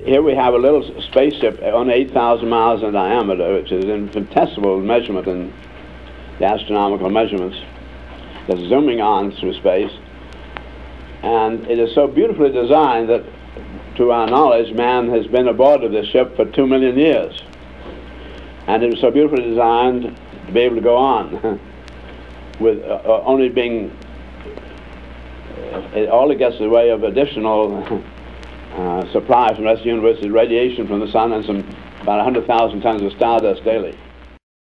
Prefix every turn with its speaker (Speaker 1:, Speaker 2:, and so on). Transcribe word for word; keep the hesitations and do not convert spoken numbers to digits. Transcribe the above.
Speaker 1: here we have a little spaceship only eight thousand miles in diameter, which is infinitesimal measurement in the astronomical measurements, that's zooming on through space. And it is so beautifully designed that, to our knowledge, man has been aboard of this ship for two million years. And it was so beautifully designed to be able to go on with uh, only being, uh, it only gets the way of additional uh, supply from the rest of the universe, radiation from the sun, and some about one hundred thousand tons of stardust daily.